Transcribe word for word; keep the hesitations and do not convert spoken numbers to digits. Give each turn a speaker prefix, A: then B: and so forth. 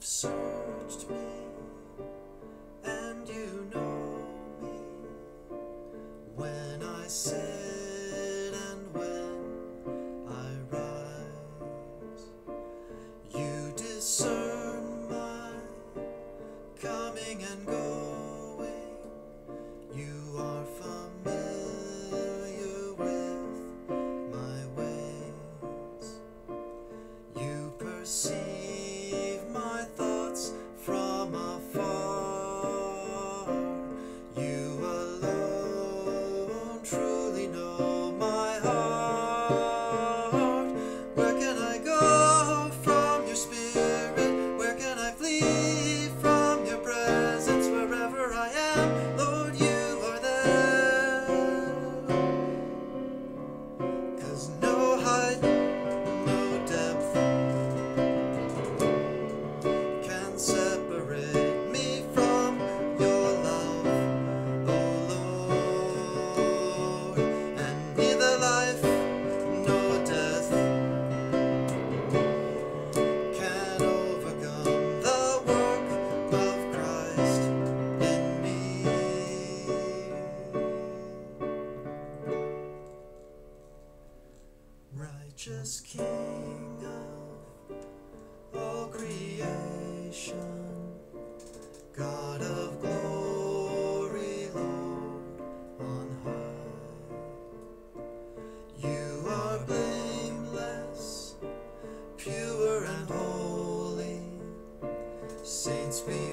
A: have searched me, and you know me when I sit and when I rise. You discern my coming and going. You are familiar with my ways. You perceive my thoughts from afar. You alone truly know my heart. Where can I go from your spirit? Where can I flee from your presence? Wherever I am, Lord, you are there. 'Cause no height, no depth can separate me from your love, oh Lord. And neither life nor death can overcome the work of Christ in me. Righteous King of all creation, God of glory, Lord on high. You are blameless, pure and holy. Saints be